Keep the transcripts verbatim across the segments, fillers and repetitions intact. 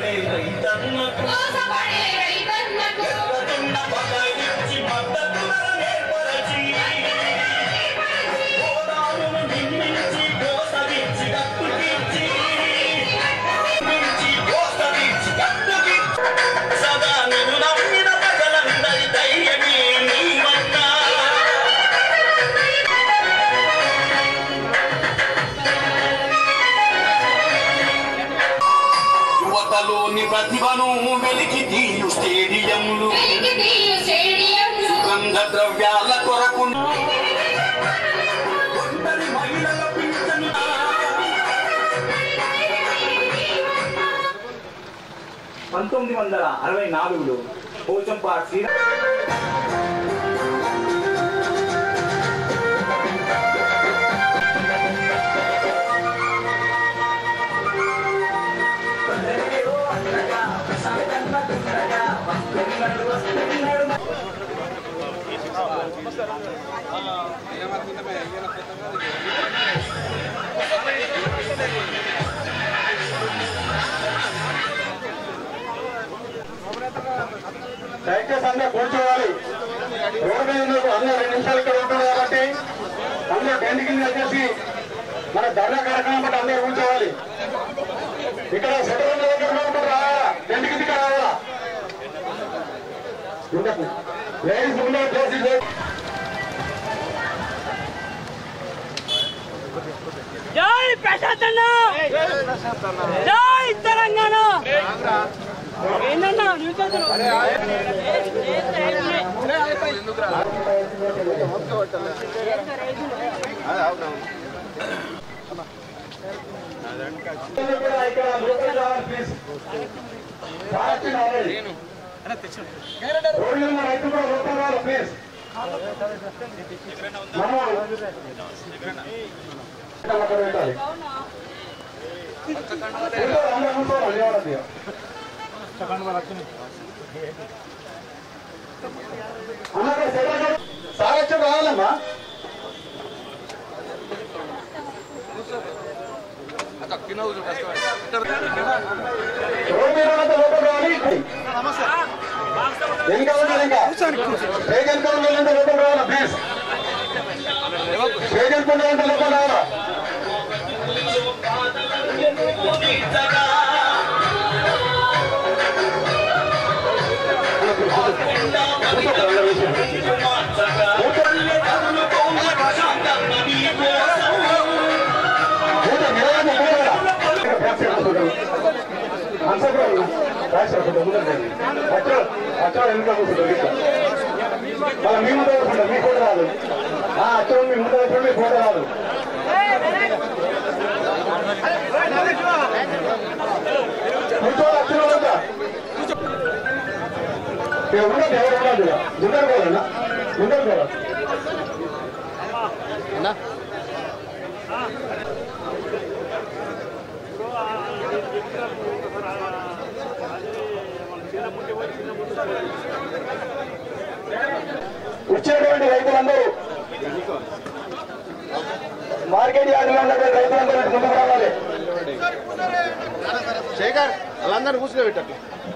ప్రతిభను వెలికి తీయు స్టేడియంలు సుగంధ ద్రవ్యాల కొరకు పంతొమ్మిది వందల అరవై నాలుగులో పోచంపాడు శ్రీ దయచేసి అందరూ కూర్చోవాలి. రోడ్డు మీద అందరూ రెండు నిమిషాలు ఇక్కడ ఉంటుంది కాబట్టి అందరూ టెంట్ కింద వచ్చేసి మన ధర్నా కార్యక్రమం బట్టి అందరూ కూర్చోవాలి. ఇక్కడ సెటిల్ దగ్గర రావాలా, టెంట్ కిందకి రావాలా. లేడీస్ ముందు ప్లేస్. జై ప్రశాంత్ అన్న, జై తెలంగాణ. ఏంటన్నా రైతు కూడా లోపల రావాలి ప్లీజ్. పెట్టాలి సాగచ్చు రావాలమ్మా. రోడ్డు మీద లోపల రావాలి. వెనక ఉన్నారు ఇంకా స్టేజ్ అనుకోవాలి వెళ్ళంటే లోపల రావాలా ప్లీజ్. స్టేజ్ అనుకున్నారంటే లోపల రావాలా. అచ్చా వెనుక కూర్చుంటారు మళ్ళీ మీ ముందు కూర్చుంటారు, మీ ఫోటో రాదు. అచ్చా మీ ముందు కూర్చోండి, మీ ఫోటో రాదు. కూర్చోవాలి అచ్చిన వాళ్ళ ఉండదు, ఎవరు ఉండదు. ముందరు పోవాలన్నా, ముందరు పోవాలి. వచ్చేటువంటి రైతులందరూ మార్కెట్ యార్డులో ఉన్నటువంటి రైతులందరూ ముందుకు రావాలి. శేఖర్ వాళ్ళందరూ కూర్చుని పెట్టండి.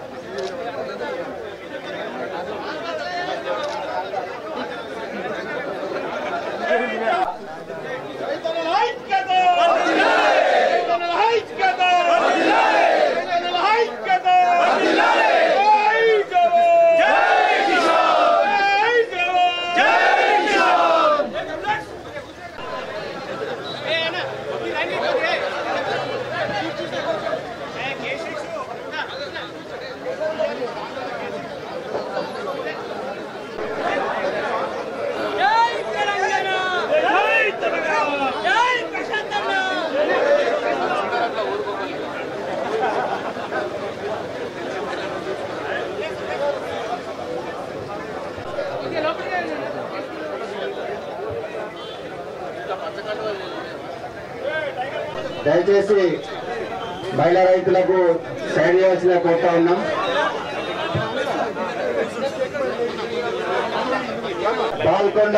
దయచేసి మహిళా రైతులకు సైడ్ చేయాల్సిన కోరుతా ఉన్నాం. పాల్కొండ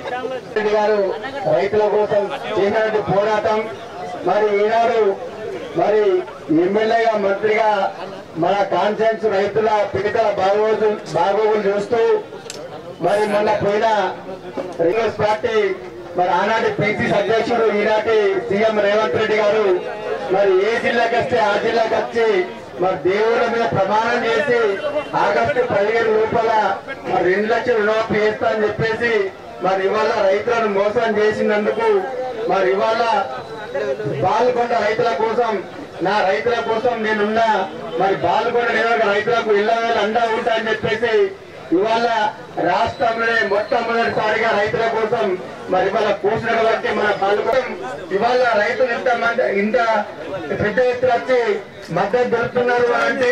రెడ్డి గారు రైతుల కోసం చేసినటువంటి పోరాటం మరి ఈనాడు మరి ఎమ్మెల్యేగా మంత్రిగా మన కాన్ఫరెన్స్ రైతుల పిడికల బాగోదు బాగోగులు చూస్తూ మరి మొన్న పోయిన కాంగ్రెస్ పార్టీ మరి ఆనాటి పిసిసి అధ్యక్షుడు ఈనాటి సీఎం రేవంత్ రెడ్డి గారు మరి ఏ జిల్లాకి వస్తే ఆ జిల్లాకి వచ్చి మరి దేవుళ్ళ మీద ప్రమాణం చేసి ఆగస్టు పదిహేను లోపల మరి రెండు లక్షలు రుణమాఫీ చేస్తా అని చెప్పేసి మరి ఇవాళ రైతులను మోసం చేసినందుకు మరి ఇవాళ బాల్కొండ రైతుల కోసం నా రైతుల కోసం నేనున్నా మరి బాల్కొండ నియోజక రైతులకు ఇళ్ల వేళ అండా ఉంటా అని చెప్పేసి ఇవాళ రాష్ట్రంలోనే మొట్టమొదటిసారిగా రైతుల కోసం మరి ఇవాళ కూర్చున్నటువంటి మన బాల్కొండ ఇవాళ రైతులు ఇంత మంది ఇంత పెద్ద ఎత్తున వచ్చి మద్దతు దొరుకుతున్నారు అంటే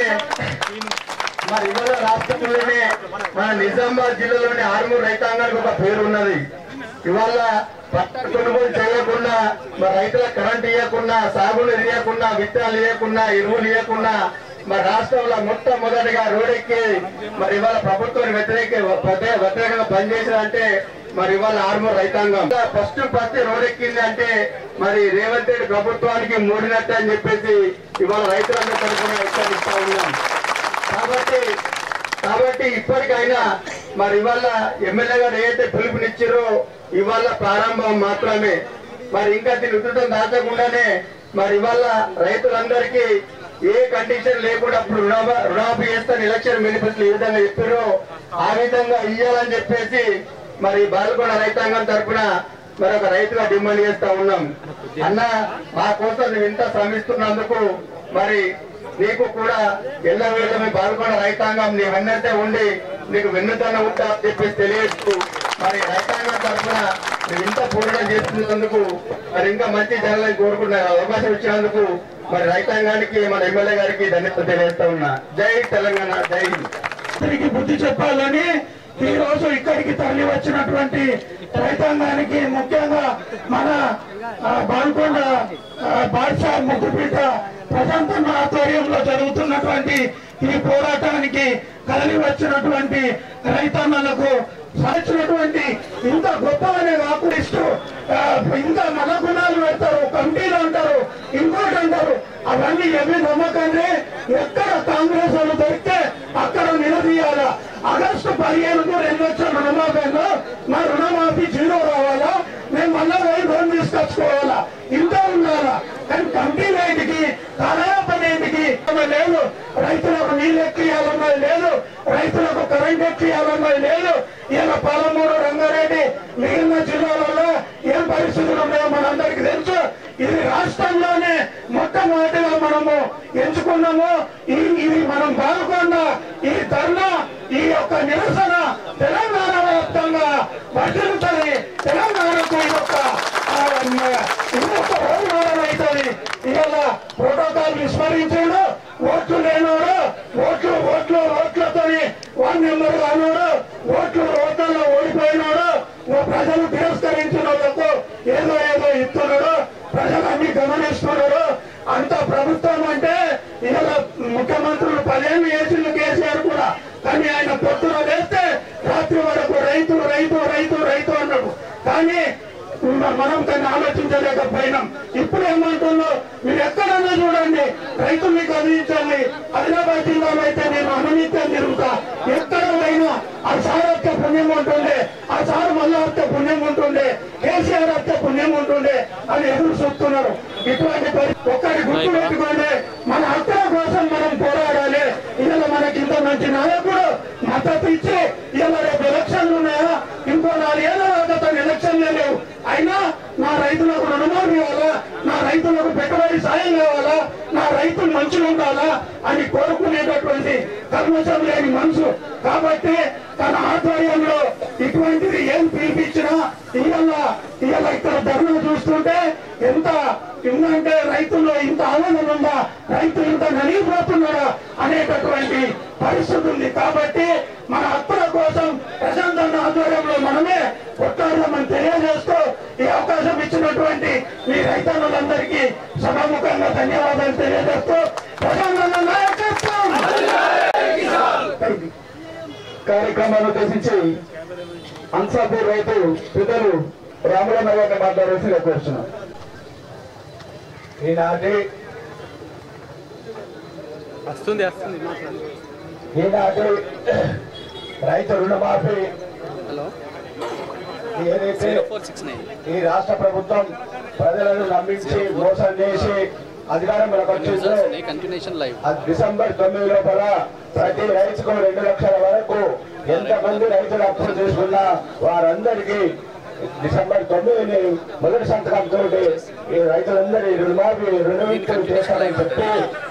మరి ఇవాళ రాష్ట్రంలోనే మన నిజామాబాద్ జిల్లాలోని ఆర్మూరు రైతాంగానికి ఒక పేరు ఉన్నది. ఇవాళ పంట కొనుగోలు చేయకుండా మరి రైతులకు కరెంట్ ఇవ్వకుండా సాగులు ఇవ్వకుండా విత్తనాలు ఇవ్వకుండా ఎరువులు ఇవ్వకుండా మరి రాష్ట్రంలో మొట్టమొదటిగా రోడ్డెక్కి మరి ఇవాళ ప్రభుత్వాన్ని వ్యతిరేక వ్యతిరేకంగా పనిచేసిందంటే మరి ఇవాళ ఆర్మూరు రైతాంగం ఫస్ట్ ఫస్ట్ రోడ్డెక్కింది అంటే మరి రేవంత్ రెడ్డి ప్రభుత్వానికి మూడినట్టు అని చెప్పేసి ఇవాళ రైతులందరూ తరఫున హెచ్చరిస్తా ఉన్నాం. కాబట్టి కాబట్టి ఇప్పటికైనా మరి ఇవాళ ఎమ్మెల్యే గారు ఏదైతే పిలుపునిచ్చారో ఇవాళ ప్రారంభం మాత్రమే. మరి ఇంకా దీని ఉధృతం దాచకుండానే మరి ఇవాళ రైతులందరికీ ఏ కండిషన్ లేకుండా అప్పుడు రుణమా రుణమాఫీ చేస్తాను ఎలక్షన్ మేనిఫెస్టో ఏ విధంగా చెప్పారో ఆ విధంగా ఇయ్యాలని చెప్పేసి మరి బాల్కొండ రైతాంగం తరఫున మరి ఒక రైతుగా డిమాండ్ చేస్తా ఉన్నాం. అన్న మా కోసం నువ్వు ఇంత శ్రమిస్తున్నందుకు మరి నీకు కూడా ఎల్ల వేళ మీ బాల్కొండ రైతాంగం నీ వెన్నట్టే ఉండి నీకు వెన్నుతన్న ఉంటా అని చెప్పేసి తెలియజేస్తూ మరి రైతాంగం తరఫున నువ్వు ఇంత పోరాటం చేస్తున్నందుకు మరి ఇంకా మంచి జనాలను కోరుకున్న అవకాశం ఇచ్చినందుకు మరి రైతాంగానికి మన ఎమ్మెల్యే గారికి ధన్యవాదాలు తెలియజేస్తా ఉన్నా. జై తెలంగాణ, జై హింద్. బుద్ధి చెప్పాలని ఈ రోజు ఇక్కడికి తరలి వచ్చినటువంటి రైతాంగానికి ముఖ్యంగా మన బాల్కొండ బాద్షా ముద్దుపీట ప్రశాంతన్న ఆధ్వర్యంలో జరుగుతున్నటువంటి ఈ పోరాటానికి కదలి వచ్చినటువంటి రైతన్నలకు సాధించినటువంటి ఇంత గొప్పగానే కాకుడిస్తూ ఇంకా మన గుణాలు పెడతారు, కమిటీలు అంటారు, ఇంకోటి అంటారు. అవన్నీ ఏమీ నమ్మకండి. ఎక్కడ కాంగ్రెస్ వాళ్ళు దొరికితే అక్కడ నిలదీయాలా. ఆగస్టు పదిహేనుకు రెండు లక్షల రుణమాఫీలో మా రుణమాఫీ జీరో రావాలా, మేము మళ్ళా పోయి లోన్ తీసుకొచ్చుకోవాలా, ఇంత ఉండాలా. కానీ కమిటీ రైతుకి కాలయాపనేటికి లేదు, రైతులకు నీళ్ళు ఎక్కియాలన్నది లేదు, రైతులకు కరెంట్ ఎక్కియాలన్నది లేదు. ఇలా పాలమూరు, రంగారెడ్డి మిగిలిన జిల్లాలలో ఏం పరిస్థితులు ఉన్నాయో మనందరికీ తెలుసు. ఇది రాష్ట్రంలోనే మొట్టమొదటిగా మనము ఎంచుకున్నాము. ఈ ఇది మనం బాల్కొండ ఈ ధర్నా ఈ యొక్క నిరసన తెలంగాణ వ్యాప్తంగా వర్తిల్లుతుంది. తెలంగాణకు ఈ యొక్క ఇంకొక రోజు మోడల్ అవుతుంది. ఇవాళ ప్రోటోకాల్ విస్మరించాడు, ఓట్లు లేనోడు, ఓట్లు ఓట్లు ఓట్లతో వన్ నెంబర్ కానోడు, ఓట్లు ఓట్లలో ఓడిపోయినాడు, ప్రజలు తిరస్కరించిన వాళ్ళకు ఏదో ఏదో ఇస్తున్నాడు, ప్రజలు అన్ని గమనిస్తున్నాడు. అంత ప్రభుత్వం అంటే ఇలా ముఖ్యమంత్రులు పదిహేను వేసిండు కేసీఆర్ కూడా. కానీ ఆయన పొద్దున వేస్తే రాత్రి వరకు రైతు రైతు రైతు రైతు అన్నాడు. కానీ మనం దాన్ని ఆలోచించలేకపోయినాం. ఇప్పుడు ఏమంటుందో మీరు ఎక్కడన్నా చూడండి, రైతుల్ని కదిలించాలి. ఆదిలాబాద్ జిల్లాలో అయితే నేను అనునిత్యం తిరుగుతా, ఎక్కడ పోయినా ఆ సార్ వస్తే పుణ్యం ఉంటుండే, ఆ సార్ మళ్ళా వస్తే పుణ్యం ఉంటుండే, కేసీఆర్ వస్తే పుణ్యం ఉంటుండే అని ఎదురు చూస్తున్నారు. ఇటువంటి ఒక్కటి గుర్తు పెట్టుకోండి, మన హక్కుల కోసం మనం పోరాడాలి. ఇలా మనకి ఇంత మంచి నాయకుడు మద్దతు ఇచ్చి ఇలా రేపు ఎలక్షన్లు ఉన్నాయా, ఇంకో నాలుగేళ్ల దాకా ఎలక్షన్లే లేవు, అయినా నా రైతులకు రుణమాఫీ కావాలా, నా రైతులకు పెట్టుబడి సాయం కావాలా, నా రైతులు మంచిగా ఉండాలా అని కోరుకునేటటువంటి కల్మషం లేని మనసు. కాబట్టి తన ఆధ్వర్యంలో ఇటువంటిది ఏం పిలిపించినా ఇవాళ ఇవాళ ఇక్కడ ధర్నా చూస్తుంటే ఎంత ఇందంటే రైతుల్లో ఇంత ఆనందం ఉందా, రైతు ఇంత నలిగిపోతున్నాడా అనేటటువంటి పరిస్థితి ఉంది. కాబట్టి మన హక్కుల కోసం ప్రశాంతన్న ఆధ్వర్యంలో మనమే కొట్లాడమని తెలియజేస్తూ ఈ అవకాశం ఇచ్చినటువంటి మీ రైతన్నులందరికీ సభాముఖంగా ధన్యవాదాలు తెలియజేస్తూ ప్రశాంతన్న నాయకత్వం కార్యక్రమాన్ని ఉద్దేశించి అన్సాపూర్ రైతు పెద్దలు రాములన్న గారిని మాట్లాడాల్సి కోరుతున్నాం. ఈనాటి వస్తుంది వస్తుంది ఈనాటి రైతు రుణమాఫీ ఏదైతే ఈ రాష్ట్ర ప్రభుత్వం ప్రజలను నమ్మించి మోసం చేసి అధికారంలోకి వచ్చిందో డిసెంబర్ తొమ్మిది లోపల ప్రతి రైతుకు రెండు లక్షల వరకు ఎంతమంది రైతులు అప్పులు చేసుకున్నా వారందరికీ డిసెంబర్ తొమ్మిదిని మొదటి సంతకంతో ఈ రైతులందరి రుణమాఫీ రుణవిముక్తులు చేస్తారని చెప్పి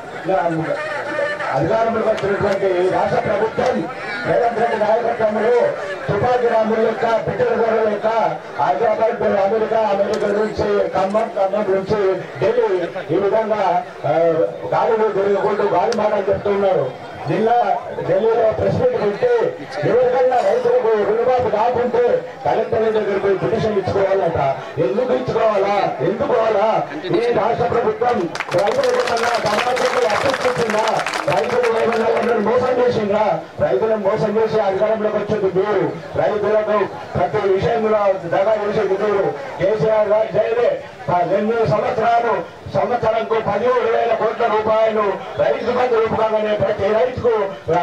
అధికారంలోకి వచ్చినటువంటి రాష్ట్ర ప్రభుత్వం రేవంత్ రెడ్డి నాయకత్వంలో తుపాకీ రాముల యొక్క పిట్టల గొర్రెల యొక్క హైదరాబాద్ అమెరికా అమెరికా నుంచి ఖమ్మం ఖమ్మం నుంచి ఢిల్లీ ఈ విధంగా గాలిలో తిరుగుకుంటూ గాలి మాటలు చెప్తున్నారు. నిన్న ఢిల్లీలో ప్రెస్ మీట్ పెట్టి ఎవరికన్నా రైతులకు రుణమాఫీ కాకుంటే కలెక్టర్ దగ్గర పోయి పిటిషన్ ఇచ్చుకోవాలట. ఎందుకు ఇచ్చుకోవాలా ఎందుకోవాలా? ఈ రాష్ట్ర ప్రభుత్వం రైతులకు ఏమన్నా సమాజంలో అప్పిస్తుందా? రైతులు ఏమన్నా మోసం చేసిందా? రైతులను మోసం చేసి అధికారంలోకి వచ్చింది మీరు. రైతులకు ప్రతి విషయంలో దగా చేసేది మీరు. కేసీఆర్ గారు జైలే ఎనిమిది సంవత్సరాలు సంవత్సరంకు పదిహేడు వేల కోట్ల రూపాయలు రైతు బంధు రూపంగానే ప్రతి రైతుకు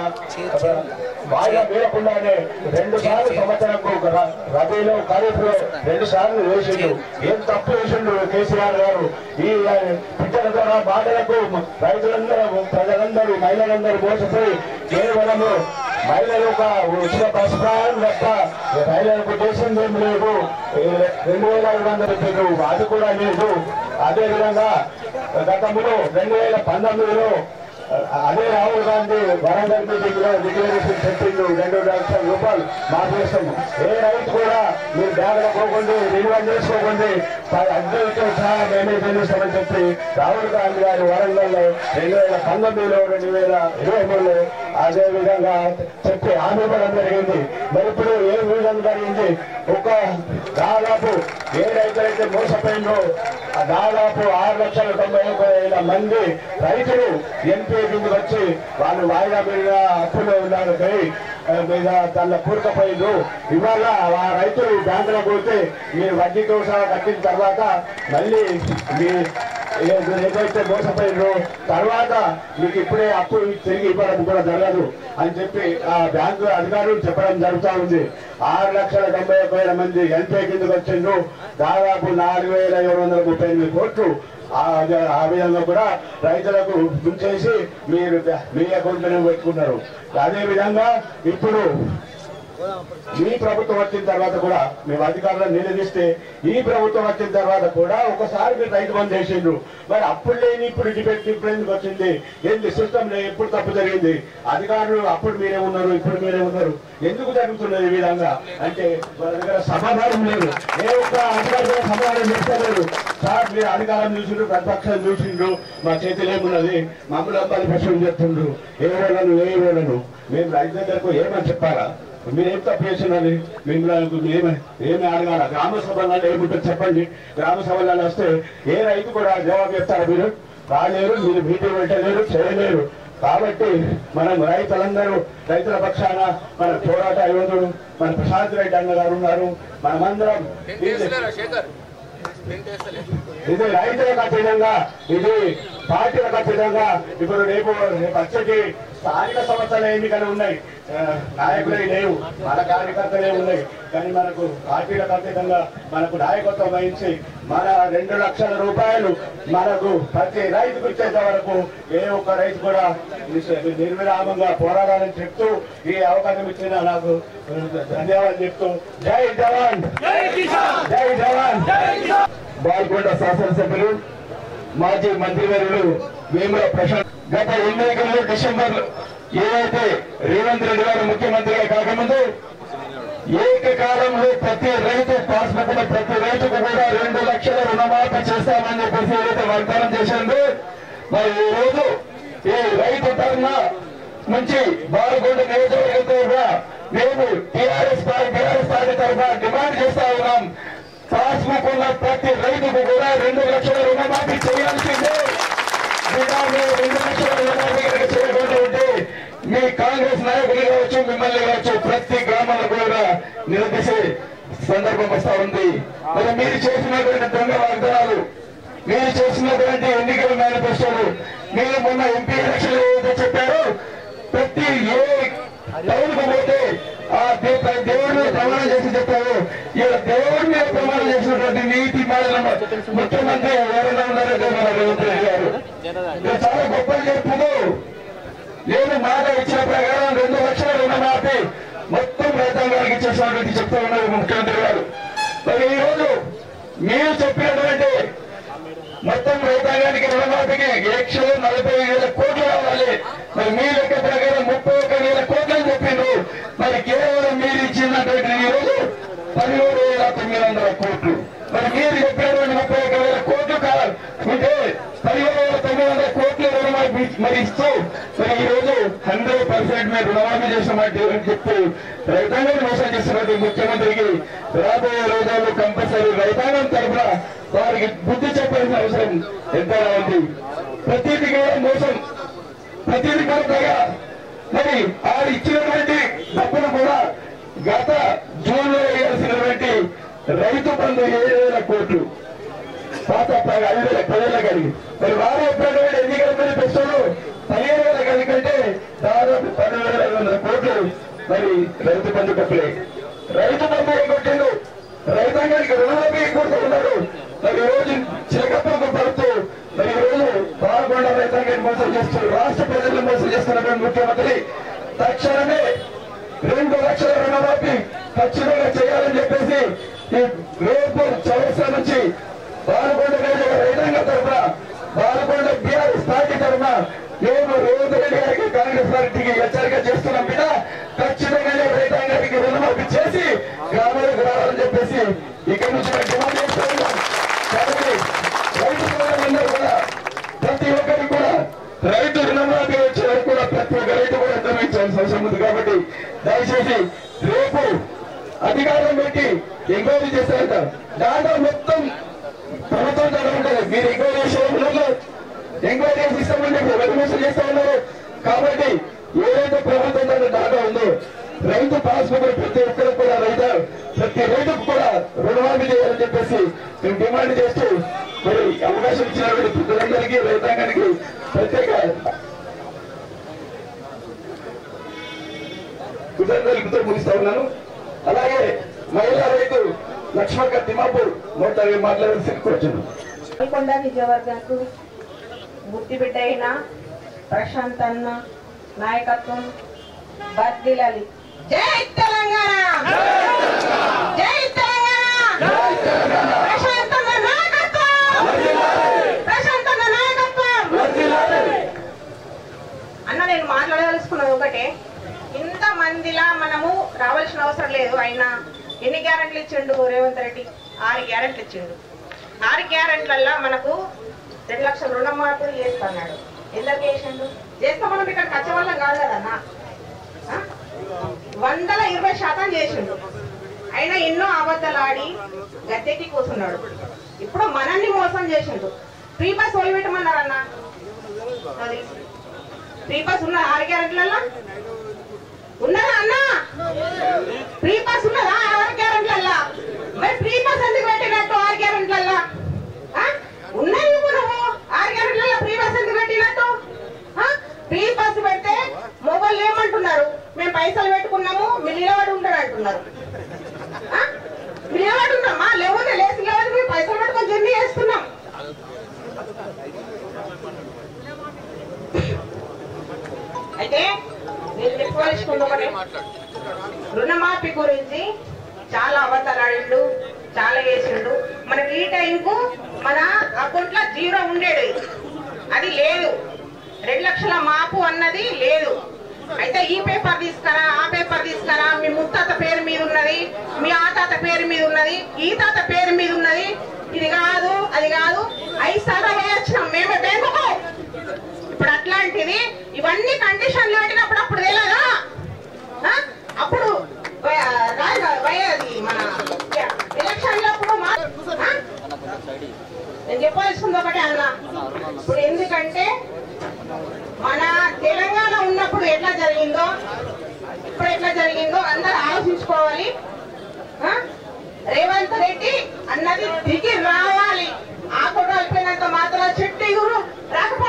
వాయిదా వేయకుండానే రెండు సార్లు సంవత్సరంకు రబీలో ఖరీఫ్ లో రెండు సార్లు వేసిండు. ఏం తప్పు వేసిండు కేసీఆర్ గారు? ఈ పిచ్చల ద్వారా బాధలకు రైతులందరూ ప్రజలందరూ మహిళలందరూ మోసపోయి కేవలము మహిళలు ఒక ఉచిత బస్ ప్రయాణం తప్ప మహిళలకు చేసింది ఏం లేదు. రెండు వేల ఐదు వందల రూపాయలు అది కూడా లేదు. అదేవిధంగా గతంలో రెండు వేల పంతొమ్మిదిలో అదే రాహుల్ గాంధీ వరంగల్ మీటింగ్ లో డిక్లరేషన్ చెప్పిండు రెండు లక్షల రూపాయలు మాఫేస్తాము. ఏ రైతు కూడా మీరు బ్యాగ్లో పోకుండా రిన్యూవల్ చేసుకోకండి అద్దెలతో సహా మేమే చెల్లిస్తామని చెప్పి రాహుల్ గాంధీ గారు వరంగల్ లో రెండు వేల పంతొమ్మిదిలో రెండు వేల ఇరవై మూడులో అదే విధంగా చెప్పి హామీ ఇవ్వడం జరిగింది. మరి ఇప్పుడు ఏ విధంగా జరిగింది? ఒక దాదాపు ఏ రైతులైతే మోసపోయిందో దాదాపు ఆరు లక్షల తొంభై ఒక వేల మంది రైతులు ఎంపీ కిందకి వచ్చి వాళ్ళు వాయిదా మీద అప్పులో ఉన్నారు మీద దానిలో కూరుకుపోయిండు. ఇవాళ ఆ రైతులు బ్యాంకులో పోతే మీరు వడ్డీతో సహా కట్టిన తర్వాత మళ్ళీ మీ ఏదైతే మోసపోయిందో తర్వాత మీకు ఇప్పుడే అప్పు తిరిగి ఇవ్వడం కూడా జరగదు అని చెప్పి ఆ బ్యాంకు అధికారులు చెప్పడం జరుగుతూ ఉంది. ఆరు లక్షల తొంభై ఒక వేల మంది ఎన్పీ కిందకు వచ్చిండ్రు. దాదాపు నాలుగు వేల ఏడు వందల ముప్పై ఎనిమిది కోట్లు ఆ విధంగా కూడా రైతులకు ముంచేసి మీరు మీ అకౌంట్లోనే పెట్టుకున్నారు. అదే విధంగా ఇప్పుడు ఈ ప్రభుత్వం వచ్చిన తర్వాత కూడా మేము అధికారులను నిలదీస్తే ఈ ప్రభుత్వం వచ్చిన తర్వాత కూడా ఒకసారి మీరు రైతు బంధు చేసిండ్రు. మరి అప్పుడు లేని ఇప్పుడు డిబేట్ ఇప్పుడు ఎందుకు వచ్చింది? ఏంటి సిస్టమ్ లో ఎప్పుడు తప్పు జరిగింది? అధికారులు అప్పుడు మీరే ఉన్నారు, ఇప్పుడు మీరే ఉన్నారు, ఎందుకు జరుగుతున్నది ఈ విధంగా అంటే వాళ్ళ దగ్గర సమాధానం లేదు. ఏ ఒక్క అధికారులు సమాధానం చెప్తలేరు. సార్ మీరు అధికారం చూసిండ్రు, ప్రతిపక్షం చూసిండ్రు, మా చేతిలో ఏమున్నది మమ్మల్ని అబ్బాయి ప్రశ్న చెప్తుండ్రు. ఏ వేళను ఏ వేళను మేము రైతు దగ్గరకు ఏమని చెప్పాలా? మీరేం తప్పు చేసినది? మిమ్మల్ని ఏమి ఏమి అడగాల? గ్రామ సభలలో ఏముంటుంది చెప్పండి. గ్రామ సభలలో వస్తే ఏ రైతు కూడా జవాబు చెప్తారు? మీరు రాలేరు, మీరు మీటింగ్ పెట్టలేరు, చేయలేరు. కాబట్టి మనం రైతులందరూ రైతుల పక్షాన మన పోరాట యోధుడు మన ప్రశాంత్ రెడ్డి అన్న గారు ఉన్నారు. మనమందరం ఇది రైతులకు అతీతంగా ఇది పార్టీలకు అతీతంగా ఇప్పుడు రేపు రేపు వచ్చేటి స్థానిక సంస్థల ఎన్నికలు ఉన్నాయి. నాయకులే లేవు, మన కార్యకర్తలే ఉన్నాయి. కానీ మనకు పార్టీలకు అతీతంగా మనకు నాయకత్వం వహించి మన రెండు లక్షల రూపాయలు మనకు ప్రతి రైతుకు ఇచ్చేంత వరకు ఏ ఒక్క రైతు కూడా నిర్విరామంగా పోరాడాలని చెప్తూ ఈ అవకాశం ఇచ్చిన నాకు ధన్యవాదాలు చెప్తూ జై జవాన్ జై జవాన్. బాల్కొండ శాసనసభ్యులు మాజీ మంత్రివర్యులు వేముల ప్రశాంత్ గత ఎన్నికల్లో డిసెంబర్ ఏదైతే రేవంత్ రెడ్డి గారు ముఖ్యమంత్రిగా కాకముందు ఏకకాలంలో ప్రతి రైతు పాస్బుక్ లో ప్రతి రైతుకు కూడా రెండు లక్షల రుణమాఫీ చేస్తామని చెప్పేసి ఏదైతే వాగ్దానం చేసిందో మరి ఈ రోజు ఈ రైతు తరఫున నుంచి బాల్కొండ నియోజకవర్గంతో మేము టీఆర్ఎస్ పార్టీ టీఆర్ఎస్ పార్టీ తరఫున డిమాండ్ చేస్తా ఉన్నాం. పాస్బుక్ ఉన్న ప్రతి రైతుకు కూడా రెండు లక్షల రుణమాఫీ చేయాల్సిందే. రెండు లక్షల రుణమాఫీ చేయకుండా ఉంటే మీ కాంగ్రెస్ నాయకులు కావచ్చు, మిమ్మల్ని కావచ్చు, ప్రతి గ్రామాల్లో కూడా నిలదీసే సందర్భం వస్తా ఉంది. మరి మీరు చేసినటువంటి దొంగ వాగ్దానాలు, మీరు చేసినటువంటి ఎన్నికల మేనిఫెస్టోలు, మీరు మొన్న ఎంపీ ఎలక్షన్ ఏదైతే టౌన్కు పోతే ఆ దేవుడి మీద ప్రమాణం చేసి చెప్పారు. ఇలా దేవుడి మీద ప్రమాణం చేసినటువంటి నీతి మాలిన ముఖ్యమంత్రి ఎవరైనా ఉన్నారంటే మన రేవంత్ రెడ్డి గారు. చాలా గొప్పలు చెప్పుతూ నేను మాట ఇచ్చిన ప్రకారం రెండు లక్షల రుణమాఫీ మొత్తం రైతాంగానికి ఇచ్చేసినటువంటి చెప్తూ ఉన్నారు ముఖ్యమంత్రి గారు. మరి ఈ రోజు మీరు చెప్పినటువంటి మొత్తం రైతాంగానికి రుణమాఫీకి లక్షలు నలభై వేల కోట్లు రావాలి. మరి మీ లెక్క ప్రకారం ముప్పై ఒక్క వేల కోట్లు చెప్పిండ్రు. మరి కేవలం మీరు ఇచ్చినటువంటి ఈ రోజు పదిహేడు వేల తొమ్మిది వందల కోట్లు. మరి మీరు చెప్పినటువంటి ముప్పై ఒక్క వేల కోట్లు కాదు ఉంటే పదిహేడు వేల తొమ్మిది వందల కోట్లు రుణమాఫీ మరి ఇస్తూ మరి ఈ రోజు హండ్రెడ్ పర్సెంట్ మీరు రుణమాఫీ చేసినట్టు చెప్పి రైతాంగాన్ని మోసం చేసినటువంటి ముఖ్యమంత్రికి రాబోయే రోజుల్లో కంపల్సరీ రైతాంగం తరఫున వారికి బుద్ధి చెప్పాల్సిన అవసరం ఎంతైనా ఉంది. ప్రతిదీ కూడా మోసం, ప్రతిదీ కూడా దగ. మరి ఆడు ఇచ్చినటువంటి డబ్బులు కూడా గత జూన్ లో వేయాల్సినటువంటి రైతు బంధు ఏడు వేల కోట్లు పాత ఐదు వేల పదివేల కలిగి మరి వారు ఎప్పుడైనా ఎన్నికల మేనిఫెస్టోలో పదిహేను వేల కలికంటే దాదాపు పదివేల ఐదు వందల కోట్లు మరి రైతు బంధు డబ్బులే. రైతు బంధు ఏం కొట్టిండు, రైతాంగానికి రుణమాఫీ కొడుతూ ఉన్నారు. మరి ఈ రోజు చిలకప్పకు పడుతూ మరి ఈ రోజు పాల్గొండ రైతాంగాన్ని మోసం చేస్తూ రాష్ట్ర ప్రజలను మోసం చేస్తున్నటువంటి ముఖ్యమంత్రి తక్షణమే రెండు లక్షల రుణమాఫీ ఖచ్చితంగా చేయాలని చెప్పేసి ఈ రేపు చౌరస్తా నుంచి బాలకొండ రైతాంగ తరఫున బాలకొండ బీఆర్ఎస్ పార్టీ తరఫున మేము రేవంత్ రెడ్డి గారికి కాంగ్రెస్ పార్టీకి హెచ్చరిక చేస్తున్నాం బిడ్డ. ఖచ్చితంగానే రైతాంగానికి రుణమాఫీ చేసి గ్రామాలకు రావాలని చెప్పేసి ఇక్కడి నుంచి మేము డిమాండ్ చేస్తూ ఉన్నాం. కాబట్టి రైతు సోదరులందరూ కూడా ప్రతి ఒక్కరికి కూడా రైతు రుణమాఫీ వచ్చే వరకు కూడా ప్రతి ఒక్క రైతు కూడా నిర్వహించాల్సిన అవసరం ఉంది. కాబట్టి దయచేసి రేపు అధికారం పెట్టి ఎంక్వైరీ చేస్తారంట. దాంట్లో మొత్తం ప్రభుత్వం దగ్గర ఉంటుంది. మీరు ఎంక్వైరీ చేసే ఎంక్వైరీ చేసి ఇస్తామని చెప్పి రెగ్యులేషన్ చేస్తా ఉన్నారు. కాబట్టి ఏదైతే ప్రభుత్వం దగ్గర డాటా ఉందో రైతు పాస్బుక్ ప్రతి ఒక్కరికి కూడా రైతు ప్రతి రైతుకు కూడా రుణమాఫీ చేయాలని చెప్పేసి మేము డిమాండ్ చేస్తూ మరి అవకాశం ఇచ్చినటువంటి ప్రజలందరికీ రైతాంగానికి ప్రత్యేక కృతజ్ఞతలతో ముగిస్తా ఉన్నాను. అలాగే మహిళా రైతు లక్ష్మక్క తిమ్మాపూర్ మొత్తం మాట్లాడాల్సి కూర్చున్నాను. బాల్కొండ నియోజకవర్గంకు ముద్దుబిడ్డ అయిన ప్రశాంత్ అన్న నాయకత్వం బర్దిలాలి. జై తెలంగాణ, జై తెలంగాణ, ప్రశాంత్ అన్న నాయకత్వం, ప్రశాంత్ అన్న నాయకత్వం. అన్న నేను మాట్లాడదలుచుకున్నది ఒకటే, ఇంత మందిలా మనము రావాల్సిన అవసరం లేదు. ఆయన ఎన్ని గ్యారెంట్లు ఇచ్చిండు రేవంత్ రెడ్డి? ఆరు గ్యారెంట్లు ఇచ్చిండు. ఆరు గ్యారెంట్లల్లో మనకు రెండు లక్షల రుణమాఫీ చేస్తున్నాడు. ఎందుకు చేసిండు? చేస్తే మనం ఇక్కడ కచ్చవల్లం కాదు కదన్నా. వందల ఇరవై శాతం చేసిండు. అయినా ఎన్నో అబద్ధాలు ఆడి గద్దెకి కూర్చున్నాడు. ఇప్పుడు మనల్ని మోసం చేసిండు. ఫ్రీ బస్ వదిలిపెట్టమన్నారన్నా, అది ఫ్రీ బస్ ఉన్న ఆరు గ్యారెంట్లల్లో ఉన్నదా అన్నా? ఫ్రీ బస్ ఉన్నదా ఆరు గ్యారెంట్లల్లా? మరి ఫ్రీ బస్ ఎందుకు పెట్టినట్టు ఆరు గ్యారెంట్లల్లా? ఉన్నాయి నువ్వు ఆరు గ్యారెంట్లల్లో ఫ్రీ బస్ ఎందుకు పెట్టినట్టు? ఫ్రీ బస్ పెడితే మొబైల్ ఏమంటున్నారు? మేము పైసలు పెట్టుకున్నాము, మీరు నిలబడి ఉంటాడు అంటున్నారు. నిలబడి ఉన్నామా? లేవు లేచి నిలబడి మేము పైసలు పెట్టుకొని జర్నీ చేస్తున్నాం. అయితే నేను చెప్పుకోవాల్సింది ఒకటే, రుణమాఫీ గురించి చాలా అబద్ధాలు ఆడిండు, చాలా చేసిండు. మనకి ఈ టైంకు మన అకౌంట్ లో జీరో ఉండేది, అది లేదు. రెండు లక్షల మాపు అన్నది లేదు. అయితే ఈ పేపర్ తీసుకురా, ఆ పేపర్ తీసుకురా, మీ ముత్తాత పేరు మీద ఉన్నది, మీ ఆ తాత పేరు మీద ఉన్నది, ఈ తాత పేరు మీద ఉన్నది, ఇది కాదు అది కాదు. ఐదు సార్లు వేయొచ్చినాం మేమే బ్యాంకుకు. ఇప్పుడు అట్లాంటిది ఇవన్నీ కండిషన్లు పెట్టినప్పుడు అప్పుడు తెలియదా? అప్పుడు మన ఎలక్షన్లప్పుడు నేను చెప్పాల్సింది ఒకటే అన్న. ఇప్పుడు ఎందుకంటే మన తెలంగాణ ఉన్నప్పుడు ఎట్లా జరిగిందో ఇప్పుడు ఎట్లా జరిగిందో అందరూ ఆలోచించుకోవాలి. రేవంత్ రెడ్డి అన్నది దిగి రావాలి. ఆ కూడా అయిపోయినంత మాత్రం చెట్టు రాకపోతే